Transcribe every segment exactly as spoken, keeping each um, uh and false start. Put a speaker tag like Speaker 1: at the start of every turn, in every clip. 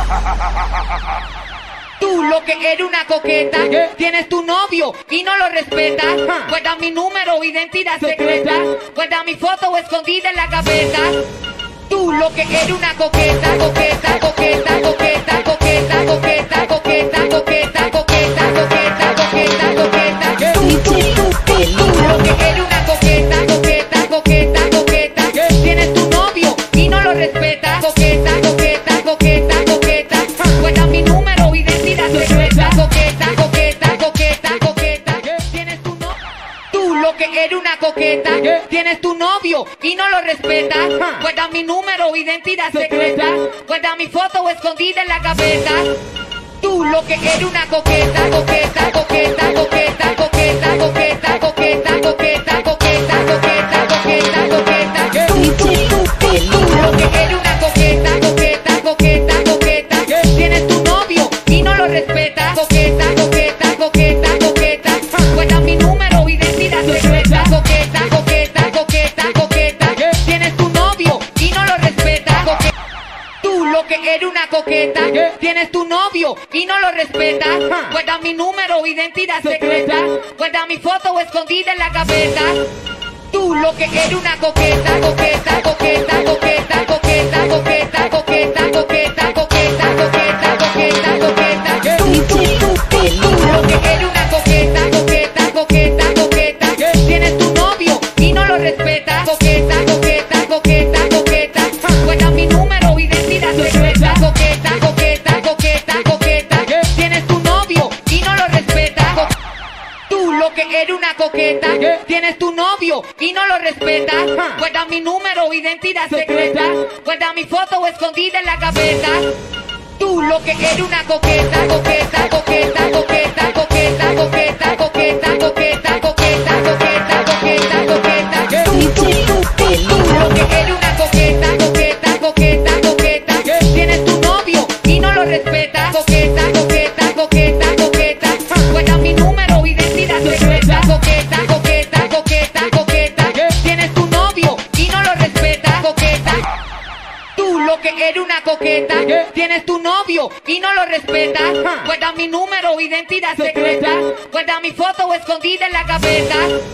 Speaker 1: Tú lo que eres una coqueta, tienes tu novio y no lo respetas. Guarda mi número, identidad secreta. Guarda mi foto escondida en la gaveta. Tú lo que eres una coqueta, coqueta, coqueta, coqueta, coqueta, coqueta, coqueta, coqueta, coqueta, coqueta, coqueta, coqueta. Tú, tú, tú, tú, tú lo que eres una coqueta, coqueta, coqueta, coqueta. Tienes tu novio y no lo respetas. Coqueta, coqueta, coqueta, coqueta. Guarda mi número, identidad secreta. Coqueta, coqueta, coqueta, coqueta. Tienes tu novio. Tú lo que eres una coqueta, tienes tu novio y no lo respetas. Guarda mi número, identidad secreta. Guarda mi foto escondida en la gaveta. Tú lo que eres una coqueta, coqueta, coqueta, coqueta, coqueta, coqueta, coqueta, coqueta, coqueta, coqueta, coqueta, coqueta. Tú, tú, tú, tú, tú lo que eres una coqueta, coqueta, coqueta, coqueta. Tienes tu novio y no lo respetas. Coqueta, coqueta, coqueta, coqueta. Guarda mi número, identidad secreta. Coqueta, coqueta, coqueta, coqueta. Tienes tu novio y no lo respetas. Tú lo que eres una coqueta, tienes tu novio y no lo respetas. Guarda mi número, identidad secreta. Guarda mi foto escondida en la gaveta. Tú lo que eres una coqueta, coqueta, coqueta, coqueta, coqueta, coqueta, coqueta, coqueta, coqueta, coqueta, coqueta, coqueta. Tú, tú, tú, tú, tú lo que eres una coqueta, coqueta, coqueta, coqueta. Tienes tu novio y no lo respetas. Coqueta, coqueta, coqueta, coqueta. Guarda mi número, identidad secreta. Coqueta, coqueta, coqueta, coqueta. Tienes tu novio y no lo respetas. Tú lo que eres una coqueta, tienes tu novio y no lo respetas. Guarda mi número, identidad secreta. Guarda mi foto escondida en la gaveta. Tú lo que eres una coqueta, coqueta, coqueta, coqueta, coqueta, coqueta, coqueta, coqueta, coqueta, coqueta, coqueta, coqueta. Tú, tú, tú, tú, tú lo que eres una coqueta, coqueta, coqueta, coqueta. Tienes tu novio y no lo respetas. Coqueta, coqueta, coqueta, coqueta. Guarda mi número, identidad secreta. Coqueta, coqueta, coqueta, coqueta. Tienes tu novio y no lo respetas. Coqueta. Tú lo que eres una coqueta, tienes tu novio y no lo respetas. Guarda mi número, identidad secreta. Guarda mi foto escondida en la gaveta.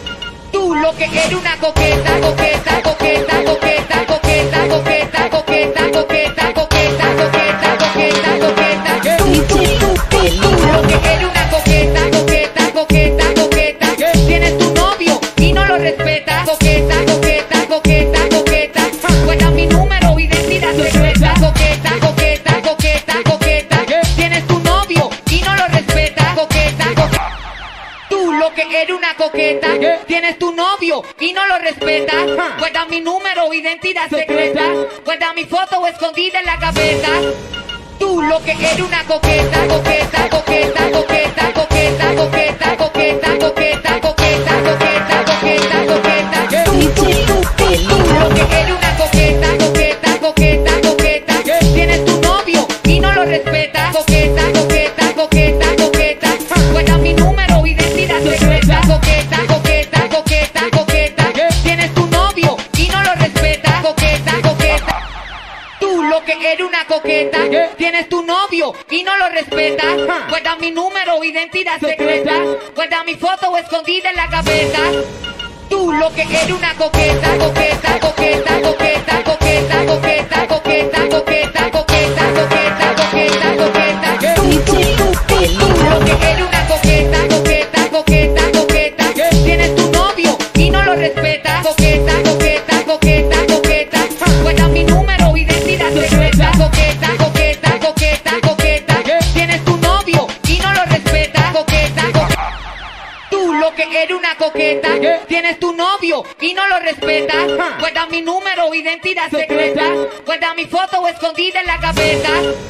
Speaker 1: Tú lo que eres una coqueta, coqueta, coqueta, coqueta, coqueta, coqueta, coqueta, coqueta, coqueta, coqueta, coqueta, coqueta. Tú, tú, tú, tú, tú lo que eres una coqueta, coqueta, coqueta, coqueta. Tienes tu novio y no lo respetas. Coqueta, coqueta, coqueta, coqueta. Guarda mi número, identidad secreta. Coqueta, coqueta, coqueta, coqueta. Tienes tu novio y no lo respetas. Coqueta, coqueta. Tú lo que eres una coqueta, tienes tu novio y no lo respetas. Guarda mi número, identidad secreta. Guarda mi foto escondida en la gaveta. Tú lo que eres una coqueta, coqueta, coqueta, coqueta, coqueta, coqueta, coqueta, coqueta, coqueta, coqueta, coqueta, coqueta. Tú, tú, tú, tú, tú lo que eres una coqueta, coqueta, coqueta, coqueta. Tienes tu novio y no lo respetas. Coqueta, coqueta, coqueta, coqueta. Guarda mi número, identidad secreta. Coqueta, coqueta, coqueta, coqueta. Tienes tu novio y no lo respetas. Coqueta, coqueta. Tú lo que eres una coqueta, tienes tu novio y no lo respetas. Guarda mi número, identidad secreta. Guarda mi foto escondida en la gaveta. Tú lo que eres una coqueta, coqueta, coqueta, coqueta, coqueta, coqueta, coqueta, coqueta, coqueta, coqueta, coqueta, coqueta. Tú, tú, tú, tú, tú lo que eres una coqueta, coqueta, coqueta, coqueta. Tienes tu novio y no lo respetas. Coqueta, coqueta, coqueta, coqueta. Guarda mi número, identidad secreta. Coqueta, coqueta, coqueta, coqueta. Tienes tu novio y no lo respetas. Coqueta, coqueta. Tú lo que eres una coqueta, tienes tu novio y no lo respetas. Guarda mi número, identidad secreta. Guarda mi foto escondida en la gaveta.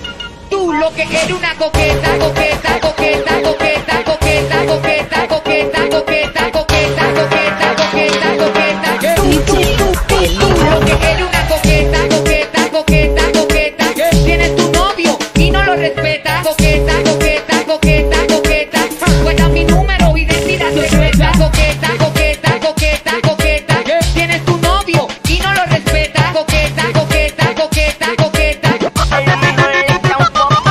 Speaker 1: Tú lo que eres una coqueta, coqueta, coqueta, coqueta, coqueta, coqueta, coqueta, coqueta, coqueta, coqueta, coqueta, coqueta. Tú, tú, tú, tú, tú lo que eres una coqueta, coqueta, coqueta, coqueta. Tienes tu novio y no lo respetas. Coqueta, coqueta, coqueta, coqueta. Guarda mi número, identidad secreta. Coqueta, coqueta, coqueta, coqueta. Tienes tu novio y no lo respetas. Coqueta, coqueta, coqueta, coqueta.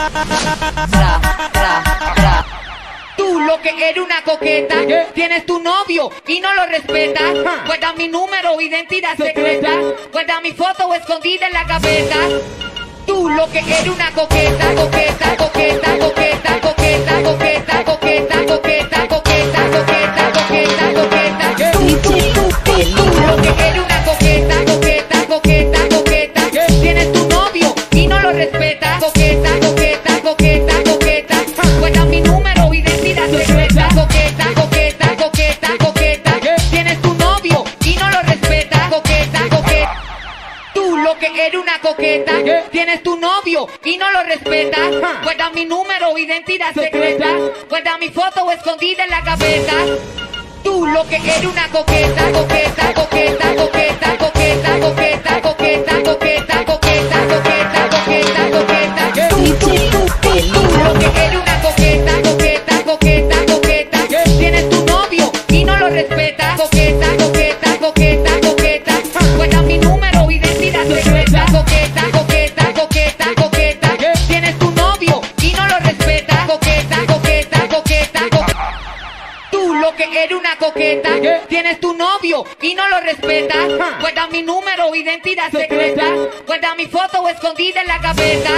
Speaker 1: Tra, tra, tra. Tú lo que eres una coqueta, tienes tu novio y no lo respetas. Guarda mi número, identidad secreta. Guarda mi foto escondida en la gaveta. Tú lo que eres una coqueta, coqueta, coqueta, coqueta, coqueta, coqueta, coqueta, coqueta, coqueta, coqueta, coqueta, coqueta. Tú, tú, tú, tú, tú lo que eres una coqueta, coqueta, coqueta, coqueta. Tienes tu novio y no lo respetas. Coqueta, coqueta, coqueta, coqueta. Guarda mi número, identidad secreta. Coqueta, coqueta, coqueta, coqueta. Tienes tu novio y no lo respetas. Coqueta, coqueta. Tú lo que eres una coqueta, tienes tu novio y no lo respetas. Guarda mi número, identidad secreta. Guarda mi foto escondida en la gaveta. Tú lo que eres una coqueta, coqueta, coqueta, coqueta, coqueta, coqueta, coqueta, coqueta, coqueta, coqueta, coqueta, coqueta. Tú, tú, tú, tú, tú lo que eres una coqueta, coqueta, coqueta, coqueta. Tienes tu novio y no lo respetas. Coqueta, coqueta, coqueta, coqueta. Guarda mi número, identidad secreta. Coqueta, coqueta, coqueta, coqueta. Tienes tu novio y no lo respetas. Coqueta, coqueta, coqueta, coqueta. Tú lo que eres una coqueta, tienes tu novio y no lo respetas. Guarda mi número, identidad secreta. Guarda mi foto escondida en la gaveta.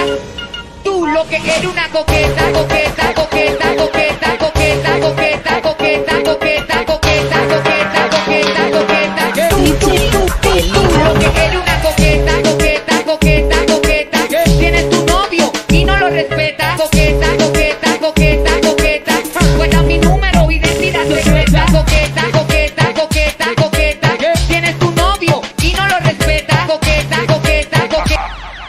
Speaker 1: Tú lo que eres una coqueta, coqueta, coqueta, coqueta, coqueta, coqueta, coqueta, coqueta, coqueta, coqueta, coqueta, coqueta. Tú, tú, tú, tú, tú lo que eres una coqueta, coqueta, coqueta, coqueta. Tienes tu novio y no lo respetas. Coqueta, coqueta, coqueta, coqueta. Guarda mi número, identidad secreta. Coqueta, coqueta, coqueta, coqueta. Tienes tu novio y no lo respetas. Coqueta, coqueta, coqueta.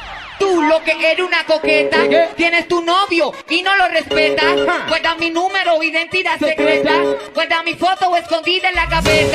Speaker 1: Tú lo que eres una coqueta, tienes tu novio y no lo respetas. Guarda mi número, identidad secreta. Guarda mi foto escondida en la gaveta.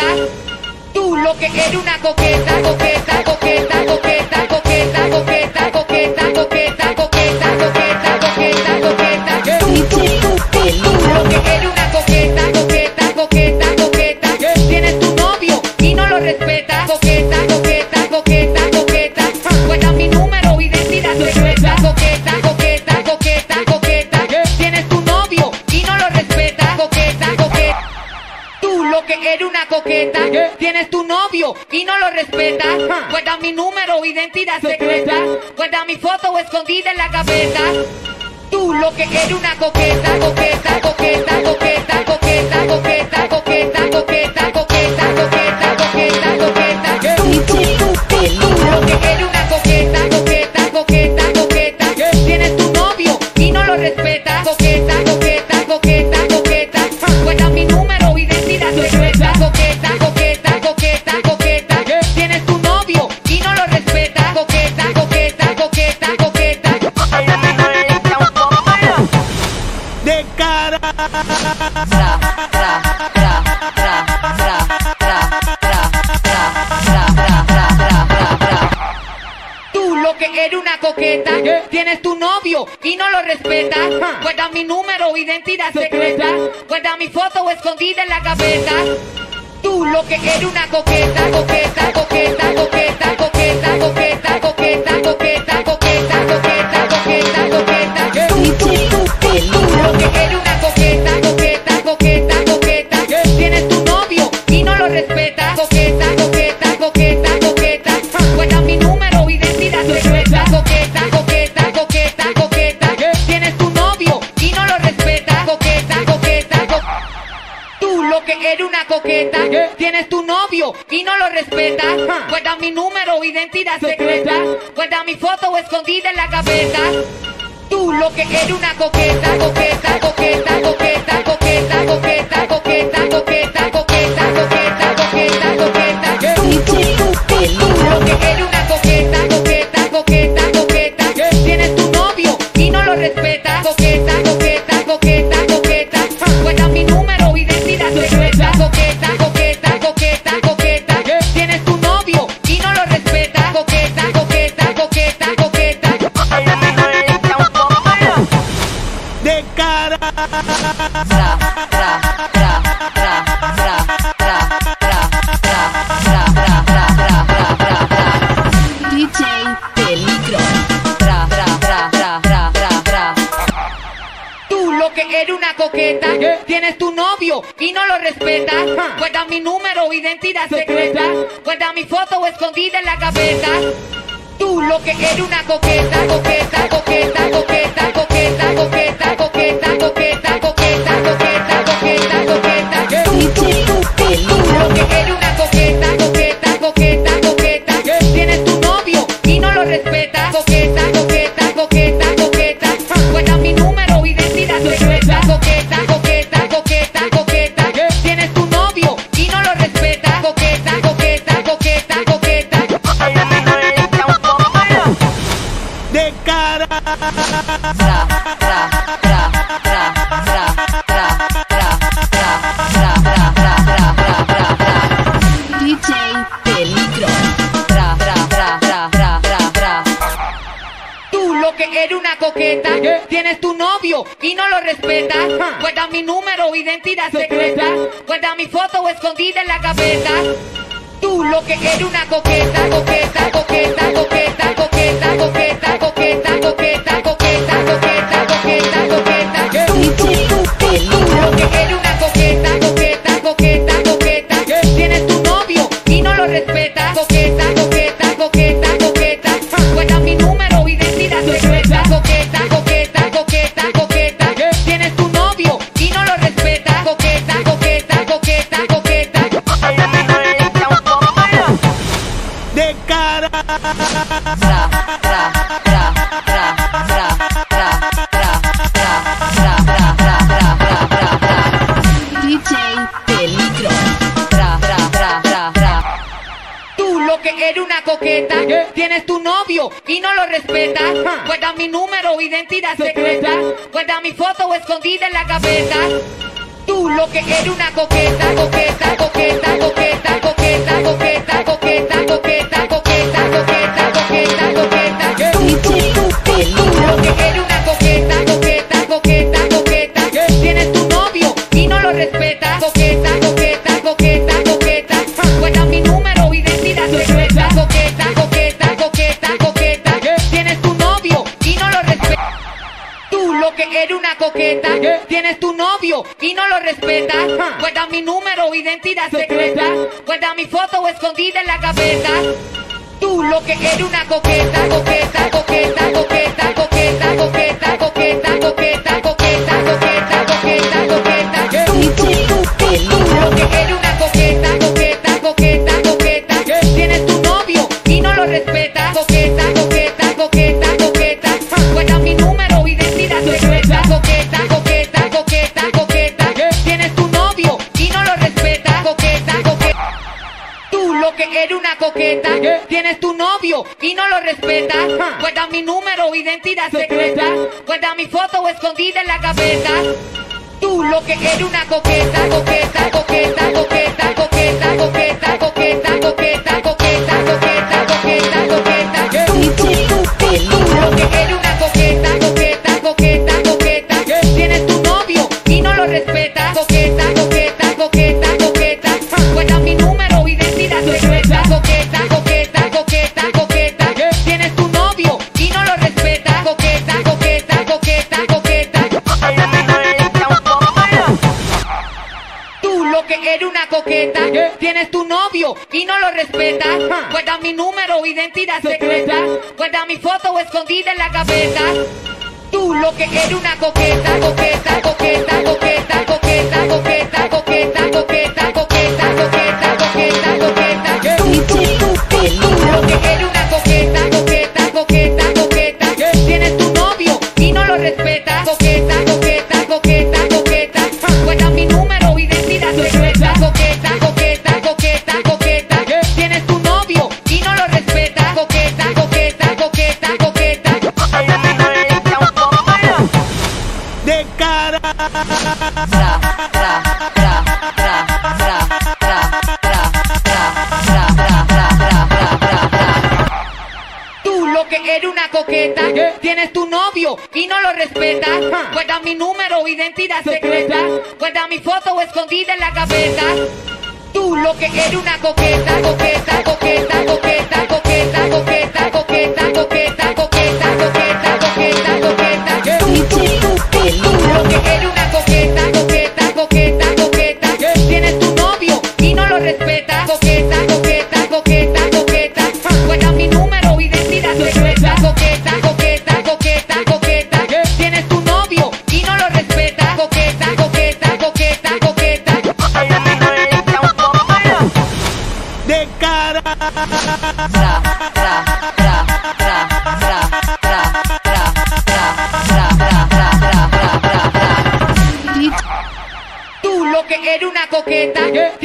Speaker 1: Tú lo que eres una coqueta, coqueta, coqueta, coqueta, coqueta, coqueta, coqueta, coqueta, coqueta, coqueta, coqueta, coqueta. Tú, tú, tú, tú, tú lo que eres una coqueta, coqueta, coqueta, coqueta. Tienes tu novio y no lo respetas. Coqueta, coqueta, coqueta, coqueta. Guarda mi número, identidad secreta. Coqueta, coqueta, coqueta, coqueta. Tienes tu novio y no lo respetas. Coqueta, coqueta. Tú lo que eres una coqueta, tienes tu novio y no lo respetas. Guarda mi número, identidad secreta. Guarda mi foto escondida en la gaveta. Tú lo que eres una coqueta, coqueta, coqueta, coqueta, coqueta, coqueta, coqueta, coqueta, coqueta, coqueta, coqueta, coqueta. Tú, tú, tú, tú, tú lo que eres una coqueta, coqueta, coqueta, coqueta. Tienes tu novio y no lo respetas. Coqueta, coqueta, coqueta, coqueta. Guarda mi número, identidad secreta. Coqueta, coqueta, coqueta, coqueta. Tienes tu novio y no lo respetas. Coqueta, coqueta, coqueta, coqueta.
Speaker 2: De cara.
Speaker 1: Tra, tra, tra, tra, tra, tra, tra, tra, tra, tra, tra, tra, tra. Tú lo que eres una coqueta, tienes tu novio y no lo respetas. Guarda mi número, identidad secreta. Guarda mi foto escondida en la gaveta. Tú lo que eres una coqueta, coqueta, coqueta, coqueta, coqueta, coqueta, coqueta, coqueta, coqueta, coqueta, coqueta, coqueta. Tú, tú, tú, tú, tú lo que eres una coqueta, coqueta, coqueta, coqueta. Tienes tu novio y no lo respetas. Coqueta, coqueta, coqueta, coqueta. Guarda mi número, identidad secreta. Coqueta, coqueta, coqueta, coqueta. Tienes tu novio y no lo respetas. Coqueta, coqueta, coqueta. Tú lo que eres una coqueta, tienes tu novio y no lo respetas. Guarda mi número, identidad secreta. Guarda mi foto escondida en la gaveta. Tú lo que eres una coqueta, coqueta, coqueta, coqueta, coqueta, coqueta, coqueta, coqueta, coqueta, coqueta, coqueta, coqueta. Tú, tú, tú, tú, tú lo que eres una coqueta, coqueta, coqueta, coqueta. Tienes tu novio y no lo respetas. Coqueta, coqueta, coqueta, coqueta. Guarda mi número, identidad secreta. Coqueta, coqueta, coqueta, coqueta. Tienes tu novio y no lo respetas. Coqueta, coqueta, coqueta, coqueta.
Speaker 2: De cara.
Speaker 1: Tra, tra, eres una coqueta, tienes tu novio y no lo respetas. Guarda mi número, identidad secreta. Guarda mi foto escondida en la gaveta. Tú lo que eres una coqueta, coqueta, coqueta, coqueta, coqueta, coqueta, coqueta, coqueta, coqueta, coqueta, coqueta, coqueta. Tú lo que eres una coqueta, coqueta, coqueta, coqueta. Tienes tu novio y no lo respetas. Coqueta, coqueta, coqueta, coqueta. Guarda mi número, identidad secreta. Coqueta, coqueta, coqueta, coqueta. Tienes tu novio y no lo respetas. Coqueta, coqueta, coqueta, coqueta.
Speaker 2: De cara.
Speaker 1: Tra, tra, tra, tra, tra, tra, tra, tra, tra, tra, tra, tra, tra, tra, tra.
Speaker 3: D J Peligro.
Speaker 1: Tra, tra, tra, tra, tra, tra, tra. Tú lo que eres una coqueta, tienes tu novio y no lo respetas. Guarda mi número, identidad secreta. Guarda mi foto escondida en la gaveta. Tú lo que eres una coqueta, coqueta, coqueta, coqueta, coqueta, coqueta, coqueta, coqueta, coqueta, coqueta, coqueta, coqueta. Tú lo que eres una coqueta, coqueta, coqueta, coqueta. Tienes tu novio y no lo respetas. Coqueta, coqueta, coqueta, coqueta. Guarda mi número, identidad secreta. Coqueta, coqueta, coqueta, coqueta. Tienes tu novio y no lo respetas. Coqueta, coqueta, coqueta, coqueta.
Speaker 2: De cara.
Speaker 1: Tra, tra, tra, tra, tra, tra, tra, tra, tra, tra, tra, tra, tra, tra, tra.
Speaker 3: D J Peligro.
Speaker 1: Tra, tra, tra, tra, tra. Tú lo que eres una coqueta, tienes tu novio y no lo respetas. Guarda mi número, identidad secreta. Guarda mi foto escondida en la gaveta. Tú lo que eres una coqueta, coqueta, coqueta, coqueta, coqueta, coqueta, coqueta, coqueta, coqueta, coqueta, coqueta, coqueta. Tú lo que eres una coqueta, coqueta, coqueta, coqueta. Tienes tu novio y no lo respetas. Coqueta, coqueta, coqueta, coqueta. Guarda mi número, identidad secreta. Coqueta, coqueta, coqueta, coqueta. Tienes tu novio y no lo respetas. Tú lo que eres una coqueta, tienes tu novio y no lo respetas. Guarda mi número, identidad secreta. Guarda mi foto escondida en la gaveta. Tú lo que eres una coqueta, coqueta, coqueta, coqueta, coqueta, coqueta, coqueta, coqueta, coqueta, coqueta, coqueta, coqueta. Tú lo que eres una coqueta, coqueta, coqueta, coqueta. Tienes tu novio y no lo respetas. Coqueta, coqueta, coqueta, coqueta. Guarda mi número, identidad secreta. Coqueta, coqueta, coqueta, coqueta. Tienes tu novio y no lo respetas. Coqueta, coqueta. Tú lo que eres una coqueta, tienes tu novio y no lo respetas. Guarda mi número, identidad secreta. Guarda mi foto escondida en la gaveta. Tú lo que eres una coqueta, coqueta, coqueta, coqueta, coqueta, coqueta, coqueta, coqueta, coqueta, coqueta, coqueta, coqueta. Tú lo que eres una coqueta, coqueta, coqueta, coqueta. Tienes tu novio y no lo respetas. Coqueta, coqueta, coqueta, coqueta. Guarda mi número, identidad secreta. Coqueta, coqueta, coqueta, coqueta. Tienes tu novio y no lo respetas. Coqueta, coqueta, coqueta, coqueta. Tú lo que eres una coqueta, tienes tu novio y no lo respetas. Guarda mi número, identidad secreta. Guarda mi foto escondida en la gaveta. Tú lo que eres una coqueta, coqueta, coqueta, coqueta, coqueta, coqueta, coqueta, coqueta, coqueta, coqueta, coqueta, coqueta. Tú lo que eres una coqueta, coqueta, coqueta, coqueta. Tienes tu novio y no lo respetas. Coqueta, coqueta, coqueta, coqueta. Guarda mi número, identidad secreta. Coqueta, coqueta, coqueta, coqueta. Tienes tu novio y no lo respetas. Coqueta, coqueta, coqueta, coqueta.
Speaker 2: De cara.
Speaker 1: Tra, tra, tra, tra, tra, tra, tra, tra, tra, tra, tra, tra, tra, tra. Tú lo que eres una coqueta, tienes tu novio y no lo respetas. Guarda mi número, identidad secreta. Guarda mi foto escondida en la gaveta. Tú lo que eres una coqueta, coqueta, coqueta, coqueta, coqueta, coqueta, coqueta, coqueta, coqueta, coqueta, coqueta, coqueta. Tú lo que eres una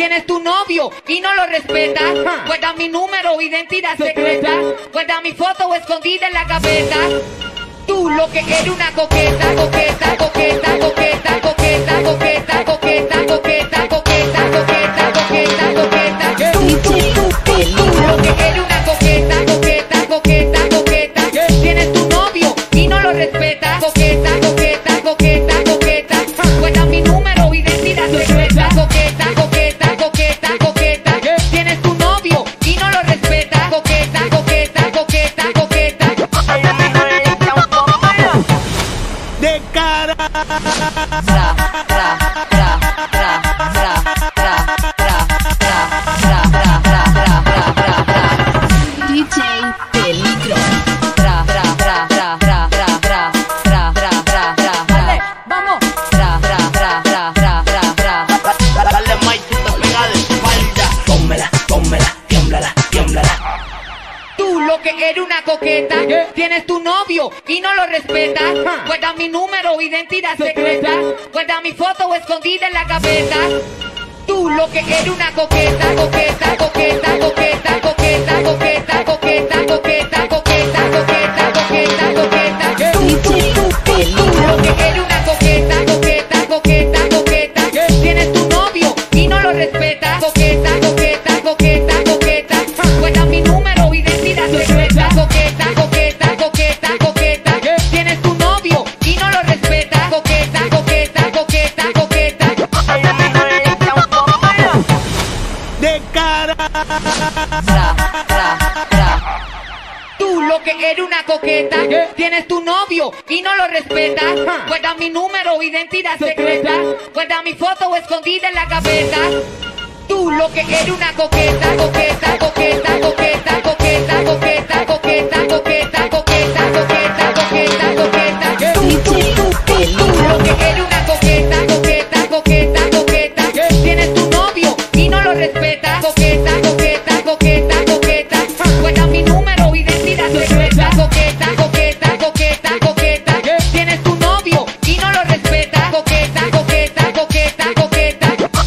Speaker 1: tienes tu novio y no lo respetas. Guarda mi número, identidad secreta. Guarda mi foto escondida en la gaveta. Tú lo que eres una coqueta, coqueta, coqueta, coqueta, coqueta, coqueta, coqueta, coqueta, coqueta, coqueta, coqueta, coqueta. Tú, tú, tú, tú, tú lo que eres una coqueta, coqueta, coqueta, coqueta. Tienes tu novio y no lo respetas. Coqueta, coqueta, coqueta, coqueta. Guarda mi número, identidad secreta. Coqueta, coqueta, coqueta, coqueta. Tienes tu novio y no lo respetas. Coqueta, coqueta, coqueta, coqueta.
Speaker 2: De cara.
Speaker 1: Tra, tra, tra, tra, tra, tra, tra, tra, tra, tra, tra, tra, tra, tra, tra.
Speaker 3: D J Peligro.
Speaker 1: Tra, tra, tra, tra, tra, tra, tra, tra, tra, tra, tra, tra. Vamos. Tra, tra, tra, tra, tra, tra, tra.
Speaker 4: Dale Mike, tú te pegas de espalda. Pónmela, pónmela, tiémblala, tiémblala.
Speaker 1: Tú lo que eres una coqueta, tienes tu novio y no lo respetas. Guarda mi número, identidad secreta. Guarda mi foto escondida en la gaveta. Tú lo que eres una coqueta, coqueta, coqueta, coqueta, coqueta, coqueta, coqueta, coqueta, coqueta, coqueta, coqueta, coqueta. Tú, tú, tú, tú, tú lo que eres una coqueta, coqueta, coqueta, coqueta. Tienes tu novio y no lo respetas. Coqueta, coqueta, coqueta, coqueta. Guarda mi número, identidad secreta. Coqueta, coqueta, coqueta, coqueta. Tienes tu novio y no lo respetas. Coqueta, coqueta, coqueta, coqueta.
Speaker 2: De cara.
Speaker 1: Tra, tra, tra. Tú lo que eres una coqueta, tienes tu novio y no lo respetas. Guarda mi número, identidad secreta. Guarda mi foto escondida en la gaveta. Tú lo que eres una coqueta, coqueta, coqueta, coqueta, coqueta, coqueta, coqueta, coqueta, coqueta, coqueta, coqueta, coqueta. Tú, tú, tú, tú, tú lo que eres una coqueta, coqueta, coqueta, coqueta. Tienes tu novio y no lo respetas. Coqueta, coqueta, coqueta, coqueta. Guarda mi número, identidad secreta. Coqueta, coqueta, coqueta, coqueta. Tienes tu novio y no lo respetas. Coqueta, coqueta, coqueta, coqueta.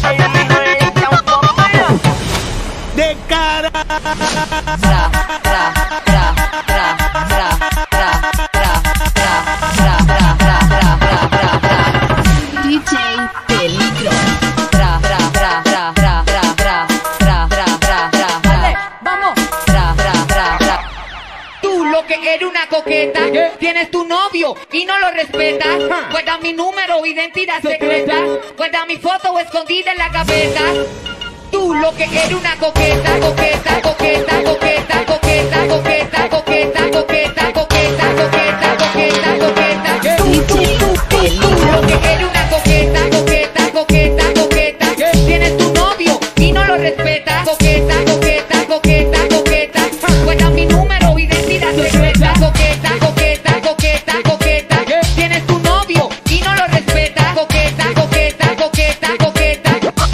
Speaker 2: De cara.
Speaker 1: Tra, tra, tra, tra, tra, tra, tra, tra, tra, tra, tra, tra, tra, tra.
Speaker 3: D J Peligro.
Speaker 1: Tra, tra, tra, tra, tra, tra, tra, tra, tra, tra, tra, tra. Vamos. Tra, tra, tra, tra. Tú lo que eres una coqueta, tienes tu novio y no lo respetas. Guarda mi número, identidad secreta. Guarda mi foto escondida en la gaveta. Tú lo que eres una coqueta, coqueta, coqueta, coqueta, coqueta, coqueta, coqueta, coqueta, coqueta, coqueta, coqueta, coqueta. Tú, tú, tú, tú, tú lo que eres una coqueta, coqueta, coqueta, coqueta. Tienes tu novio y no lo respetas. Coqueta, coqueta, coqueta, coqueta. Guarda mi número, identidad secreta. Coqueta, coqueta, coqueta, coqueta. Tienes tu novio y no lo respetas. Coqueta, coqueta, coqueta, coqueta.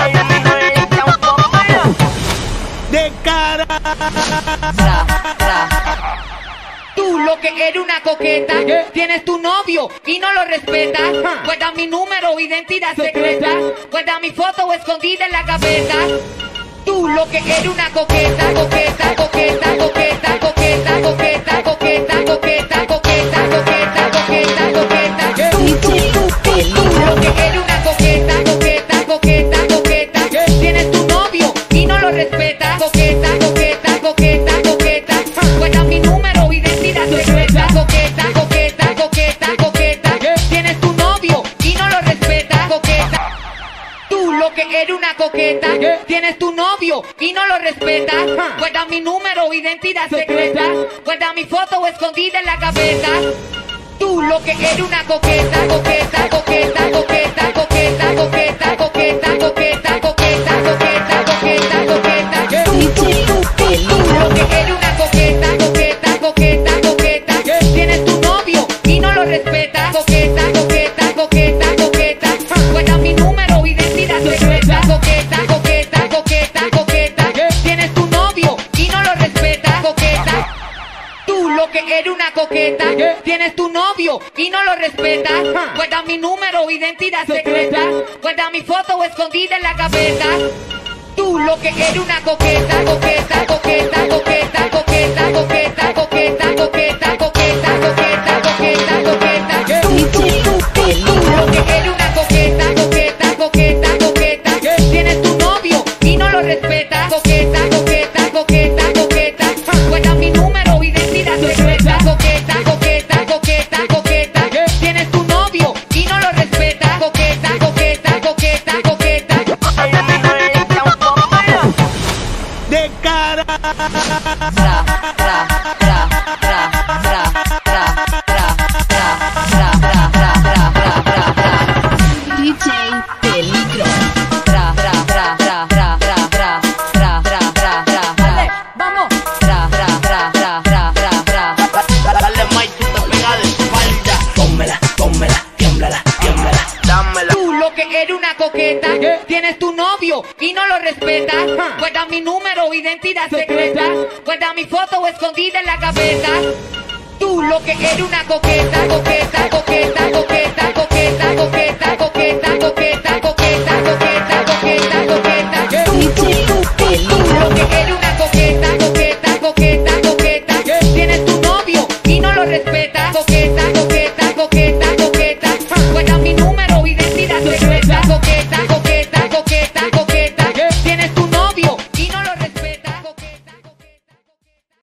Speaker 2: De cara.
Speaker 1: Tra, tra. Tú lo que eres una coqueta, tienes tu novio y no lo respetas. Guarda mi número, identidad secreta. Guarda mi foto escondida en la gaveta. Tú lo que eres una coqueta, coqueta, coqueta, coqueta, coqueta, coqueta, coqueta, coqueta, coqueta, coqueta, coqueta, coqueta. Tú, tú, tú, tú, tú lo que eres una coqueta, coqueta, coqueta, coqueta. Tienes tu novio y no lo respetas. Coqueta, coqueta, coqueta, coqueta. Guarda mi número, identidad secreta. Coqueta, coqueta, coqueta, coqueta. Tienes tu novio y no lo respetas. Coqueta. Tú lo que eres una coqueta, tienes tu novio y no lo respetas. Guarda mi número, identidad secreta. Guarda mi foto escondida en la gaveta. Tú lo que eres una coqueta, coqueta, coqueta, coqueta, coqueta, coqueta, coqueta, coqueta, coqueta, coqueta, coqueta, coqueta. Tú, tú, tú, tú, tú lo que eres una coqueta, coqueta, coqueta, coqueta. Tienes tu novio y no lo respetas. Coqueta, coqueta, coqueta, coqueta. Guarda mi número, identidad secreta. Coqueta, coqueta, coqueta, coqueta. Tienes tu novio y no lo respetas. Coqueta. Tú lo que eres una coqueta, tienes tu novio y no lo respetas. Guarda mi número, identidad secreta. Guarda mi foto escondida en la gaveta. Tú lo que eres una coqueta, coqueta, coqueta, coqueta, coqueta, coqueta, coqueta, coqueta, coqueta, coqueta, coqueta, coqueta. Tú, tú, tú, tú, tú lo que eres una coqueta, coqueta, coqueta, coqueta. Tienes tu novio y no lo respetas. Coqueta, coqueta, coqueta, coqueta. Guarda mi número, identidad secreta. Coqueta, coqueta, coqueta, coqueta. Tienes tu novio y no lo respetas. Coqueta, coqueta, coqueta, coqueta.
Speaker 2: De cara.
Speaker 1: Tra, tra, tra, tra, tra, tra, tra, tra, tra, tra, tra, tra, tra, tra, tra.
Speaker 3: D J Peligro.
Speaker 1: Tra, tra, tra, tra, tra, tra, tra, tra, tra, tra, tra, tra. Vamos. Tra, tra, tra, tra, tra, tra, tra.
Speaker 4: Dale Mike, tú te pegas de espalda. Pónmela, pónmela, tiémblala, tiémblala, dámela.
Speaker 1: Tú lo que eres una coqueta, tienes tu novio y no lo respetas. Guarda mi número, identidad secreta. Guarda mi foto escondida en la cabeza. Tú lo que eres una coqueta, coqueta, coqueta, coqueta, coqueta, coqueta, coqueta, coqueta, coqueta, coqueta, coqueta, coqueta. Tú, tú, tú, tú, tú lo que eres una coqueta, coqueta, coqueta, coqueta. Tienes tu novio y no lo respetas. Coqueta, coqueta, coqueta, coqueta. Guarda mi número, identidad secreta. Coqueta,